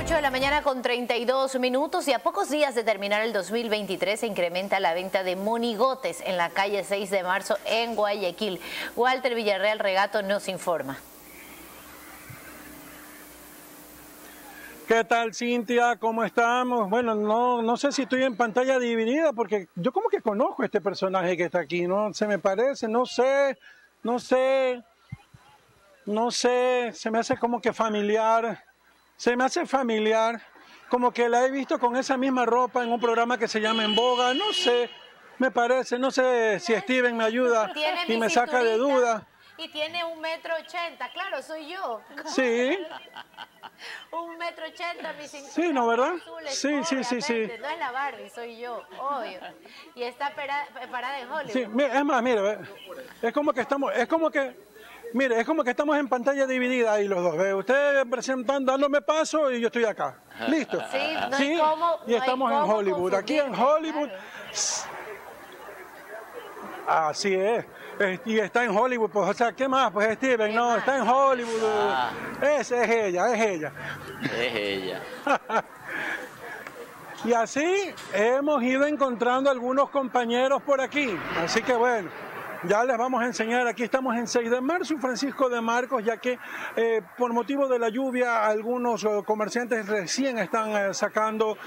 8 de la mañana con 32 minutos y a pocos días de terminar el 2023 se incrementa la venta de monigotes en la calle 6 de marzo en Guayaquil. Walter Villarreal Regato nos informa. ¿Qué tal, Cintia? ¿Cómo estamos? Bueno, no sé si estoy en pantalla dividida porque yo como que conozco a este personaje que está aquí, ¿no? Se me parece, no sé, se me hace como que familiar, como que la he visto con esa misma ropa en un programa que se llama En Boga, no sé, me parece, no sé si Steven me ayuda y me saca de duda. Y tiene 1,80 m, claro, soy yo. Sí. 1,80 m, mi cintura. Sí, ¿no, verdad? Azules, Sí. No es la Barbie, soy yo, obvio. Y está parada en Hollywood. Sí, es más, mira, es como que estamos en pantalla dividida ahí los dos. ¿Ve? Ustedes presentan, dándome paso y yo estoy acá. Listo. Sí, no hay cómo, y estamos en Hollywood. Aquí en Hollywood. Claro. Así es. Y está en Hollywood, pues, o sea, ¿qué más? Pues Steven, no, está en Hollywood. Esa es ella. Es ella. Y así hemos ido encontrando algunos compañeros por aquí. Así que bueno, ya les vamos a enseñar. Aquí estamos en 6 de marzo, Francisco de Marcos, ya que por motivo de la lluvia algunos comerciantes recién están sacando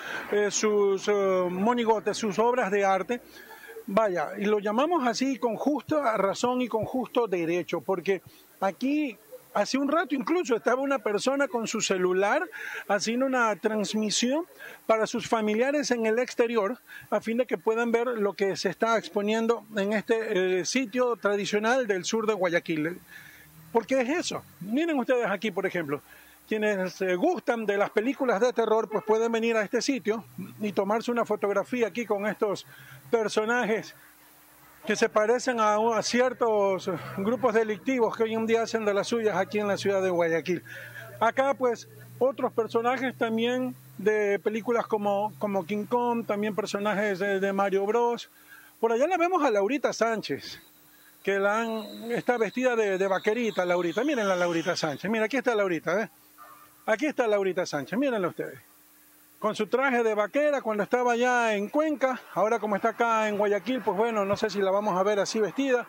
sus monigotes, sus obras de arte. Vaya, y lo llamamos así con justa razón y con justo derecho, porque aquí hace un rato incluso estaba una persona con su celular haciendo una transmisión para sus familiares en el exterior, a fin de que puedan ver lo que se está exponiendo en este sitio tradicional del sur de Guayaquil. ¿Por qué es eso? Miren ustedes aquí, por ejemplo. Quienes gustan de las películas de terror, pues pueden venir a este sitio y tomarse una fotografía aquí con estos personajes que se parecen a ciertos grupos delictivos que hoy en día hacen de las suyas aquí en la ciudad de Guayaquil. Acá, pues, otros personajes también de películas como King Kong, también personajes de Mario Bros. Por allá la vemos a Laurita Sánchez, que está vestida de vaquerita, Laurita. Miren la Laurita Sánchez. Mira, aquí está Laurita, ¿ves? Aquí está Laurita Sánchez, mírenla ustedes. Con su traje de vaquera cuando estaba allá en Cuenca, ahora como está acá en Guayaquil, pues bueno, no sé si la vamos a ver así vestida,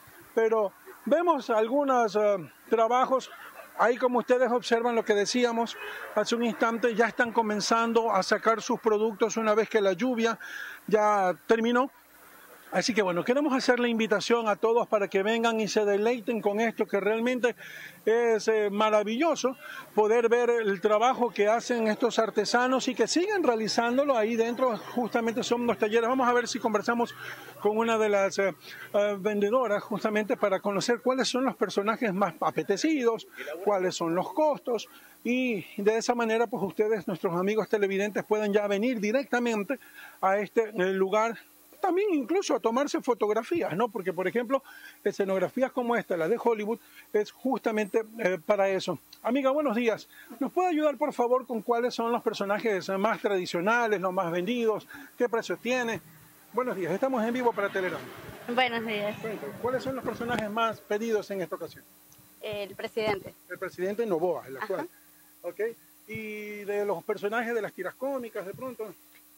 pero vemos algunos trabajos, ahí como ustedes observan lo que decíamos hace un instante, ya están comenzando a sacar sus productos una vez que la lluvia ya terminó. Así que bueno, queremos hacer la invitación a todos para que vengan y se deleiten con esto, que realmente es maravilloso poder ver el trabajo que hacen estos artesanos y que siguen realizándolo ahí dentro. Justamente son los talleres. Vamos a ver si conversamos con una de las vendedoras justamente para conocer cuáles son los personajes más apetecidos, cuáles son los costos y de esa manera pues ustedes, nuestros amigos televidentes, pueden ya venir directamente a este lugar. También incluso a tomarse fotografías, ¿no? Porque, por ejemplo, escenografías como esta, la de Hollywood, es justamente para eso. Amiga, buenos días. ¿Nos puede ayudar, por favor, con cuáles son los personajes más tradicionales, los más vendidos? ¿Qué precios tiene? Buenos días, estamos en vivo para Telerama. Buenos días. ¿Cuáles son los personajes más pedidos en esta ocasión? El presidente. El presidente Noboa, el actual. ¿Ok? ¿Y de los personajes de las tiras cómicas, de pronto?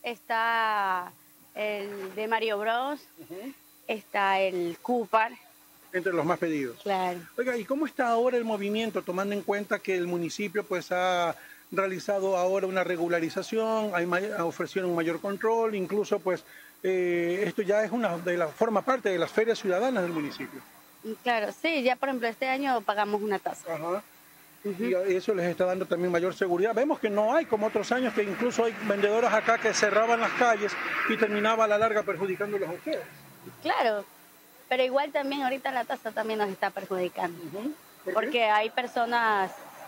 Está el de Mario Bros, está el Cooper. Entre los más pedidos. Claro. Oiga, ¿y cómo está ahora el movimiento, tomando en cuenta que el municipio pues ha realizado ahora una regularización, ha ofrecido un mayor control, incluso pues esto ya es forma parte de las ferias ciudadanas del municipio? Claro, sí, ya por ejemplo este año pagamos una tasa. Ajá. Y eso les está dando también mayor seguridad. Vemos que no hay como otros años, que incluso hay vendedoras acá que cerraban las calles y terminaba a la larga perjudicándolos a ustedes. Claro, pero igual también ahorita la tasa también nos está perjudicando. Porque hay personas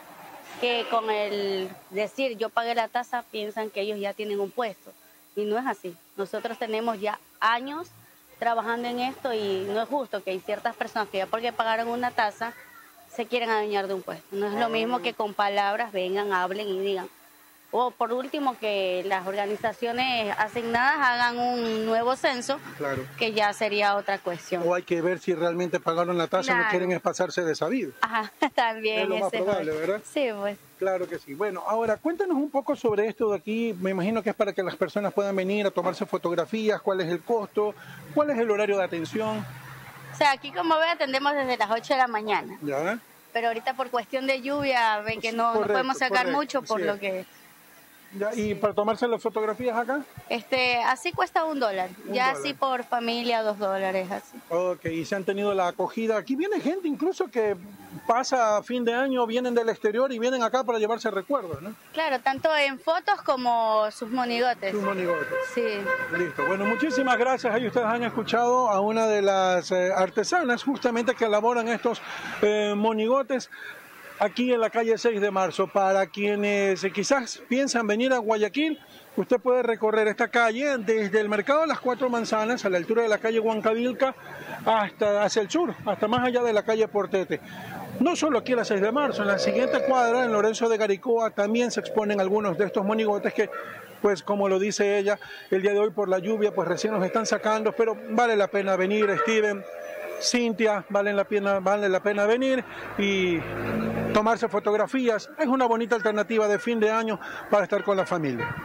que con el decir yo pagué la tasa piensan que ellos ya tienen un puesto. Y no es así. Nosotros tenemos ya años trabajando en esto y no es justo que hay ciertas personas que ya porque pagaron una tasa se quieren adueñar de un puesto. No es lo mismo que con palabras vengan, hablen y digan, O por último, que las organizaciones asignadas hagan un nuevo censo, Claro. que ya sería otra cuestión. O hay que ver si realmente pagaron la tasa, no Claro. quieren es pasarse de sabido. Ajá, también. Es lo más ese probable, ¿verdad? Sí, pues. Claro que sí. Bueno, ahora cuéntanos un poco sobre esto de aquí. Me imagino que es para que las personas puedan venir a tomarse fotografías. ¿Cuál es el costo? ¿Cuál es el horario de atención? O sea, aquí como ve atendemos desde las 8 de la mañana. ¿Ya? Pero ahorita por cuestión de lluvia ven que no Correcto, podemos sacar correcto, mucho por sí. lo que... ¿Ya? ¿Y para tomarse las fotografías acá? Así cuesta $1. Ya $1. así por familia $2, así. Ok, y se han tenido la acogida. Aquí viene gente incluso que pasa a fin de año, vienen del exterior y vienen acá para llevarse recuerdos, ¿no? Claro, tanto en fotos como sus monigotes. Sus monigotes. Sí. Listo. Bueno, muchísimas gracias. Ahí ustedes han escuchado a una de las artesanas justamente que elaboran estos monigotes aquí en la calle 6 de marzo. Para quienes quizás piensan venir a Guayaquil, usted puede recorrer esta calle desde el Mercado de las Cuatro Manzanas a la altura de la calle Huancavilca hasta hacia el sur, hasta más allá de la calle Portete. No solo aquí a la 6 de marzo, en la siguiente cuadra, en Lorenzo de Garicoa, también se exponen algunos de estos monigotes que, pues como lo dice ella, el día de hoy por la lluvia, pues recién los están sacando, pero vale la pena venir, Steven, Cintia, vale la pena venir y tomarse fotografías. Es una bonita alternativa de fin de año para estar con la familia.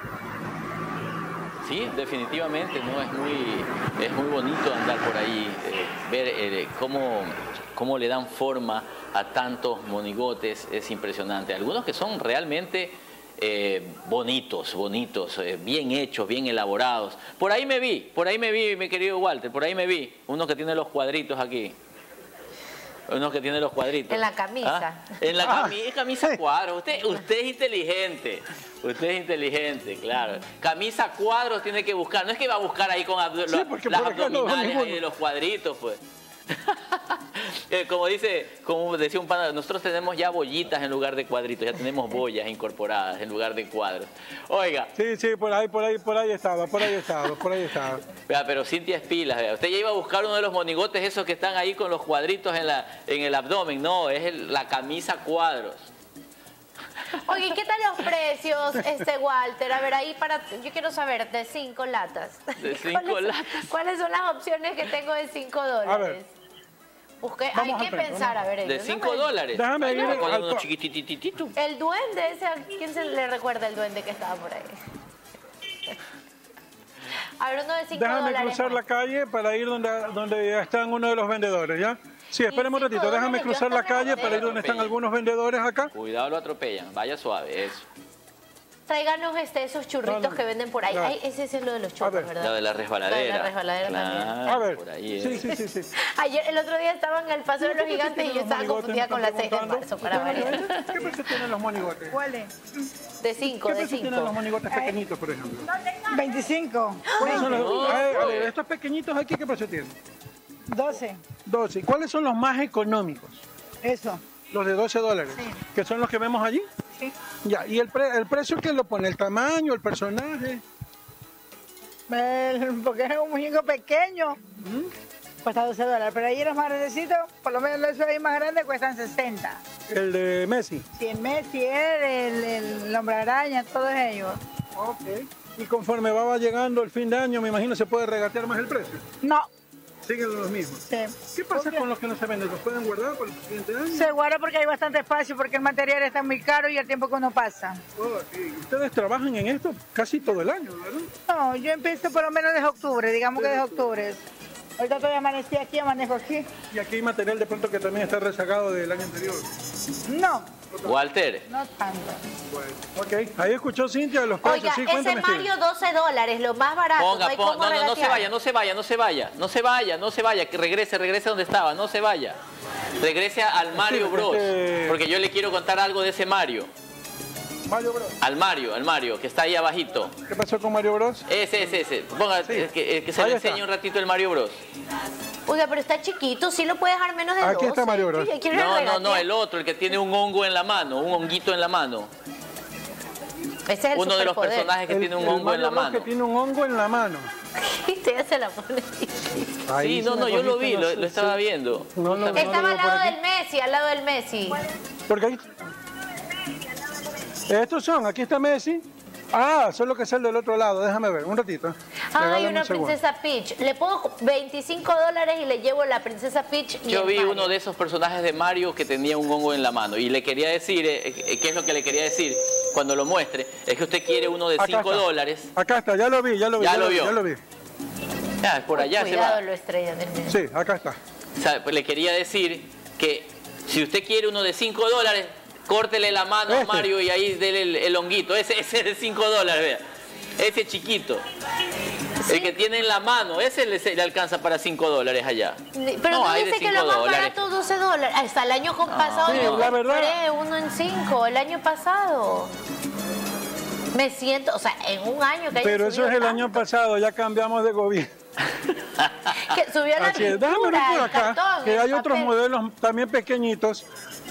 Sí, definitivamente, ¿no? Es muy bonito andar por ahí, ver cómo le dan forma a tantos monigotes, es impresionante. Algunos que son realmente bonitos, bien hechos, bien elaborados. Por ahí me vi, mi querido Walter, por ahí me vi, uno que tiene los cuadritos aquí. Uno que tiene los cuadritos. En la camisa. ¿Ah? En la camisa cuadros. Usted es inteligente. Usted es inteligente, claro. Camisa cuadros tiene que buscar. No es que va a buscar ahí con las abdominales ahí de los cuadritos, pues. Como decía un pana, nosotros tenemos ya bollitas en lugar de cuadritos, ya tenemos boyas incorporadas en lugar de cuadros. Oiga. Sí, por ahí estaba. Vea, pero Cintia es pilas, vea. Usted ya iba a buscar uno de los monigotes esos que están ahí con los cuadritos en el abdomen. No, es la camisa cuadros. Oye, ¿qué tal los precios, Walter? A ver, ahí yo quiero saber, de 5 latas. De 5 latas. ¿Cuáles son las opciones que tengo de $5? A ver. Hay que pensar, a ver. ¿De $5? Déjame ir uno chiquitititito. El duende, ¿a quién se le recuerda el duende que estaba por ahí? A ver, uno de $5. Déjame cruzar la calle para ir donde están uno de los vendedores, ¿ya? Sí, esperemos un ratito. Déjame cruzar la calle para ir donde están algunos vendedores acá. Cuidado, lo atropellan. Vaya suave, eso. Tráiganos esos churritos que venden por ahí. Claro. Ay, ese es lo de los churros, ¿verdad? Lo de la resbaladera. Lo de la resbaladera también. A ver, por ahí sí. Ayer, el otro día estaba en el Paseo de los Gigantes y yo estaba confundida con la 6 de marzo, para variar. ¿Qué precio tienen los monigotes? ¿Cuáles? De 5, ¿Qué de precio tienen los 5. monigotes pequeñitos, por ejemplo? 25. ¿Cuáles son los, No. a ver, estos pequeñitos aquí, ¿qué precio tienen? 12. 12. ¿Cuáles son los más económicos? Eso. Los de $12, Sí. que son los que vemos allí. Sí. Ya, ¿y el precio que lo pone? ¿El tamaño, el personaje? Porque es un muñeco pequeño. Cuesta $12. Pero ahí los más grandecitos, por lo menos esos ahí más grandes, cuestan 60. El de Messi. Si el Messi, el hombre araña, todos ellos. Ok. Y conforme va llegando el fin de año, me imagino se puede regatear más el precio. No. Siguen los mismos. Sí. ¿Qué pasa con los que no se venden? ¿Los pueden guardar para el siguiente año? Se guarda porque hay bastante espacio, porque el material está muy caro y el tiempo que uno pasa. Oh, sí. Ustedes trabajan en esto casi todo el año, ¿verdad? No, yo empiezo por lo menos desde octubre, digamos que desde octubre. Ahorita todavía amanecí aquí, manejo aquí. Y aquí hay material de pronto que también está rezagado del año anterior. No, Walter. no tanto. Bueno, ok. Ahí escuchó Cintia los precios. Oiga, Sí, ese cuéntame, Mario $12, lo más barato. Ponga, no hay cómo no se regatear. vaya, no se vaya, que regrese donde estaba, no se vaya. Regrese al Mario Bros. Porque yo le quiero contar algo de ese Mario. Mario Bros. Al Mario, que está ahí abajito. ¿Qué pasó con Mario Bros? Ese. Ponga, Sí. que se Ahí le está. enseñe un ratito el Mario Bros. Oiga, pero está chiquito, sí lo puede dejar menos de 12. Aquí está Mario Bros. Sí, quiero No, regatear. el otro, el que tiene un hongo en la mano, un honguito en la mano. Ese es el Uno de los superpoder. personajes que tiene un hongo en la Mario Bros mano. que tiene un hongo en la mano. Usted ya se la pone. Ahí Sí, no, me yo lo cogiste, vi, no lo sé, estaba sí. viendo. No, no, no. Estaba lo al veo por lado aquí. del Messi, al lado del Messi. Porque ahí... Estos son, aquí está Messi Ah, solo que es el del otro lado, déjame ver, un ratito. Hay Regálame una un segundo. princesa Peach. Le pongo $25 y le llevo la princesa Peach. Y Yo el vi Mario. uno de esos personajes de Mario que tenía un hongo en la mano y le quería decir, ¿qué es lo que le quería decir cuando lo muestre? Es que usted quiere uno de Acá $5. está. Acá está, ya lo vi. Ya lo vio. Ya lo vi. Ya, por allá se Cuidado, va. lo estrellan del medio. Sí, acá está. O sea, pues le quería decir que si usted quiere uno de $5, córtele la mano a Mario y ahí dele el honguito. Ese de $5, vea. Ese chiquito. ¿Sí? El que tiene en la mano, ese le alcanza para $5 allá. Pero no hay de dice que lo más $5. barato $12. Hasta el año pasado Sí, yo la verdad. compré uno en 5, el año pasado. Me siento, o sea, en un año que haya Pero eso subido es el tanto. año pasado, ya cambiamos de gobierno. Que subió la Así es. Déjame ver pintura, por el acá, cartón, que el hay otros papel. modelos también pequeñitos.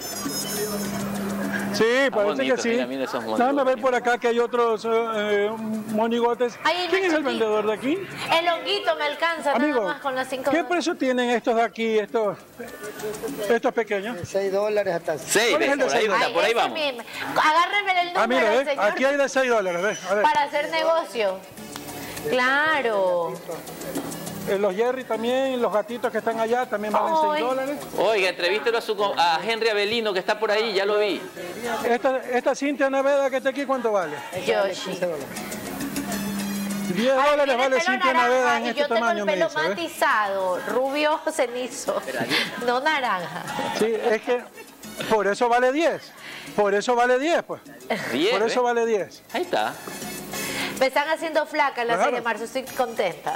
Sí, parece bonito, que sí. mira esos monigotes. Déjame ver por acá que hay otros monigotes. Hay unos ¿Quién es el chiquitos. vendedor de aquí? El honguito me alcanza Amigo, nada más con las 5 ¿qué precio tienen estos de aquí, estos pequeños? $6 hasta... Sí, ¿Cuál es el de por ahí, $6? por ahí vamos. Agárrenme el número, Ah, mira, señor, aquí hay de $6, ve, a ver. para hacer negocio. Claro. Los Jerry también, los gatitos que están allá también valen Ay. $6. Oiga, entrevístelo a Henry Avelino que está por ahí, ya lo vi. Esta Cintia Naveda que está aquí, ¿cuánto vale? Yoshi. $10 Tiene vale pelo Cintia naranja Naveda en y este yo tengo tamaño, el me pelo dice, ¿ves? matizado, rubio cenizo, no naranja. Sí, es que por eso vale 10. Por eso vale 10, pues. 10, Por eso ¿ve? vale 10. Ahí está. Me están haciendo flaca en la Claro. 6 de marzo, estoy contenta.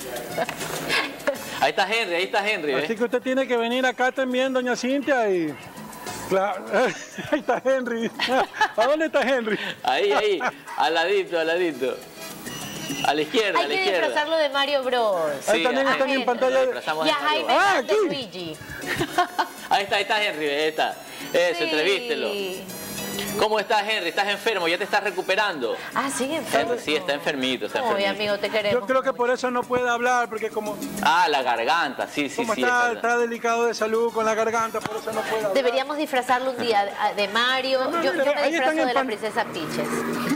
Ahí está Henry, ¿ves? Así que usted tiene que venir acá también, doña Cintia, y... Claro, ahí está Henry. ¿A dónde está Henry? Ahí, al ladito. A la izquierda, Hay que disfrazarlo de Mario Bros. Ahí también a están en Henry. pantalla. Disfrazamos Y de a Mario. Jaime Ah, de aquí. Luigi. Ahí está Henry, ahí está. Eso, Sí. entrevístelo. ¿Cómo estás, Henry? ¿Estás enfermo? ¿Ya te estás recuperando? Ah, sí, enfermo. Sí, está enfermito, está Uy, enfermito. amigo, te Yo queremos. creo que por eso no puede hablar, porque como La garganta, sí, está, es verdad. está delicado de salud con la garganta, por eso no puede hablar. Deberíamos disfrazarlo un día de Mario. No, Yo mira, me ahí están disfrazo en de la pan- princesa Peaches.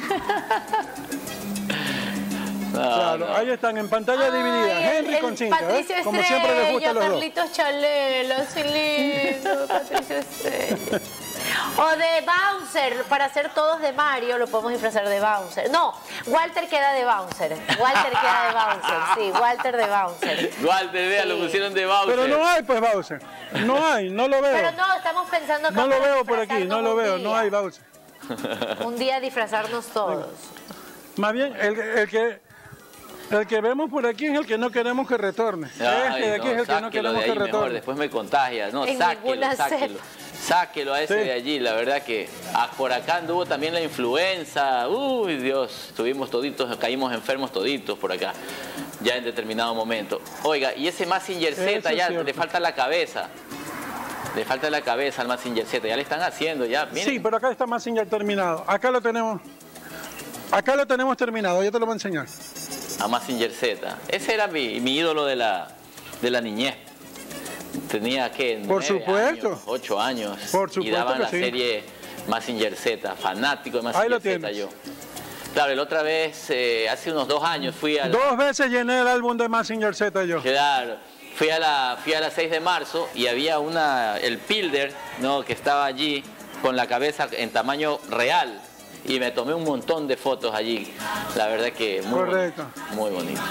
Claro, ahí están en pantalla dividida, Ay, Henry con Cintia, ¿ves? Patricio Como siempre les gusta a los dos. Carlitos Chalela, sí lindo, Patricio Estrella. O de Bowser, para hacer todos de Mario, lo podemos disfrazar de Bowser. No, Walter queda de Bowser. Walter queda de Bowser, sí, Walter de Bowser. Walter, vea, Sí. lo pusieron de Bowser. Pero no hay, pues, Bowser. No hay, no lo veo. Pero no, estamos pensando No cómo lo veo por aquí, no lo disfrazarnos veo, un no día. hay Bowser. Un día disfrazarnos todos. Más bien, el que vemos por aquí es el que no queremos que retorne. Ay, Este de aquí no, es el que no sáquelo queremos de que ahí mejor, retorne. después me contagia. No, En sáquelo. ninguna cepa. Sáquelo a ese Sí. de allí, la verdad que por acá anduvo también la influenza. Uy, Dios, estuvimos toditos, caímos enfermos toditos por acá, ya en determinado momento. Oiga, y ese Mazinger Eso Z es ya cierto. le falta la cabeza. Le falta la cabeza al Mazinger Z, ya le están haciendo, ya, miren. Sí, pero acá está Mazinger terminado. Acá lo tenemos terminado, yo te lo voy a enseñar. A Mazinger Z. Ese era mi ídolo de la niñez. Tenía, ¿qué? Por 9 supuesto. años, 8 años. Por Y supuesto daban que la sí. serie Mazinger Z, fanático de Ahí lo Mazinger Z tienes. yo. Claro, la otra vez, hace unos 2 años, fui a la... 2 veces llené el álbum de Mazinger Z yo. Claro, fui a la 6 de marzo y había el Pilder, ¿no?, que estaba allí con la cabeza en tamaño real. Y me tomé un montón de fotos allí. La verdad que muy Correcto. bonito. Muy bonito.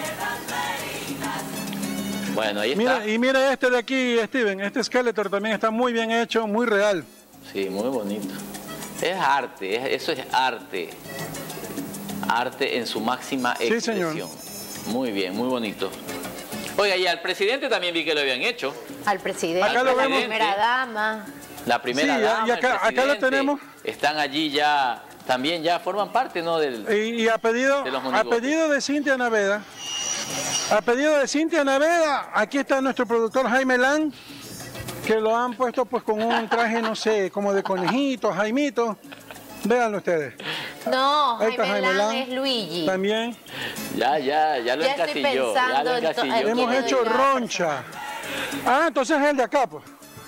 Bueno, ahí Mira, está. y mira este de aquí, Steven, este Skeletor también está muy bien hecho, muy real. Sí, muy bonito. Es arte, eso es arte. Arte en su máxima Sí, expresión. señor. Muy bien, muy bonito. Oiga, y al presidente también vi que lo habían hecho. Al presidente, Acá lo a la vemos. primera dama. La primera Sí, dama, y acá- el acá lo presidente, tenemos. Están allí ya, también ya forman parte, ¿no? Y a pedido, De los a monigotes. pedido de Cintia Naveda, aquí está nuestro productor Jaime Lan, que lo han puesto pues con un traje, no sé, como de conejito, Jaimito. Véanlo ustedes. No, Ahí está Jaime Jaime Lan Lan. es Luigi. También Ya lo Ya estoy encasilló. Ya pensando lo en encasilló. ¿quién hemos le hecho doy cada roncha. Ah, entonces es el de acá, pues.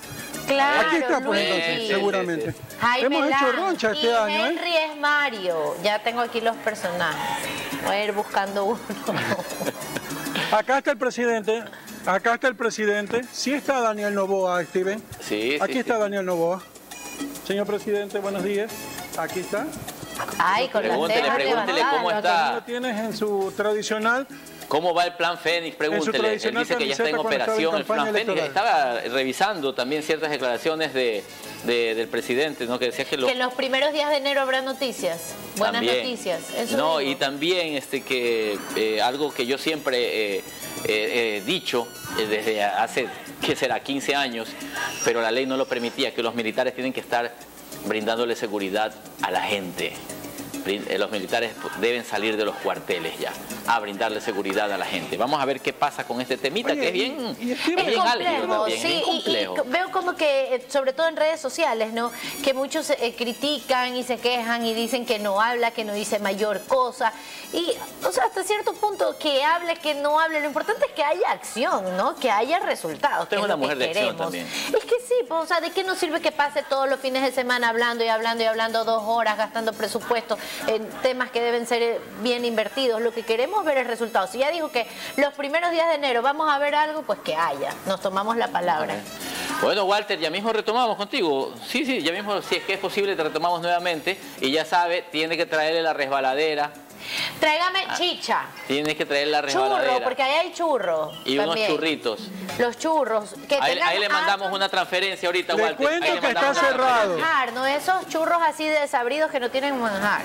Claro, Aquí está, pues, Luis. entonces, seguramente. Jaime Hemos hecho Lang roncha este y año, ¿eh? Henry es Mario. Ya tengo aquí los personajes. Voy a ir buscando uno. Acá está el presidente. Acá está el presidente. Sí está Daniel Noboa, Steven. Sí, Aquí sí, está sí. Daniel Noboa. Señor presidente, buenos días. Aquí está. Ay, con las Pregúntele cejas cómo levantadas, está. Lo tienes en su tradicional. ¿Cómo va el plan Fénix? Pregúntele. Él tradicional dice que ya está en camiseta cuando estaba en operación el plan campaña Fénix. electoral. Estaba revisando también ciertas declaraciones del presidente, ¿no? Que decía que Que en los primeros días de enero habrá noticias. Buenas también. noticias. Eso No, digo. y también que algo que yo siempre he dicho desde hace, ¿qué será?, 15 años, pero la ley no lo permitía, que los militares tienen que estar brindándole seguridad a la gente. Los militares deben salir de los cuarteles ya a brindarle seguridad a la gente. Vamos a ver qué pasa con este temita. Oye, Que es bien, y es Steven, bien álgido también, sí, bien complejo. y veo como que, sobre todo en redes sociales, ¿no? Que muchos critican y se quejan y dicen que no habla, que no dice mayor cosa. Y, o sea, hasta cierto punto, que hable, que no hable, lo importante es que haya acción, ¿no? Que haya resultados. Usted es que una lo que mujer de acción queremos. también. Es que sí, pues, o sea, ¿de qué nos sirve que pase todos los fines de semana hablando y hablando y hablando 2 horas, gastando presupuesto en temas que deben ser bien invertidos? Lo que queremos ver es resultados. Si ya dijo que los primeros días de enero vamos a ver algo, pues que haya. Nos tomamos la palabra. Bueno, Walter, ya mismo retomamos contigo. Sí, ya mismo, si es que es posible, te retomamos nuevamente. Y ya sabe, tiene que traerle la resbaladera. Tráigame chicha. Tienes que traerle la resbaladera. Churro, porque ahí hay churro. Y también. unos churritos. Los churros. Que Ahí tengan le mandamos harto una transferencia ahorita, Le Walter. cuento Ahí le que está mandamos una cerrado. transferencia. manjar, ¿no? Esos churros así desabridos que no tienen manjar.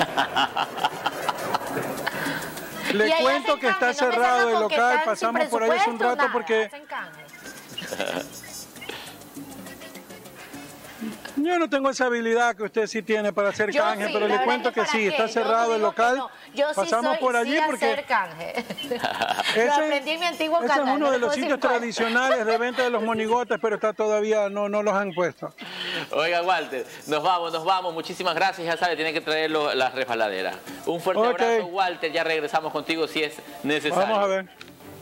Y Le ahí cuento hacen que está canje, no me cerrado salgan el con que local. están sin Pasamos por ahí hace un presupuesto, rato nada, porque hacen canje. yo no tengo esa habilidad que usted sí tiene para hacer Yo canje, sí, pero la le verdad cuento es que ¿para sí, qué? está Yo cerrado no el digo que local. no. Yo sí Pasamos soy, por allí sí porque hacer canje. Lo ese aprendí en mi antiguo es canal. uno no de le los puedo sitios decir cuál. tradicionales de venta de los monigotes, pero está todavía, no los han puesto. Oiga, Walter, nos vamos. Muchísimas gracias. Ya sabe, tiene que traer las resbaladeras. Un fuerte Ok. abrazo, Walter. Ya regresamos contigo si es necesario. Vamos a ver.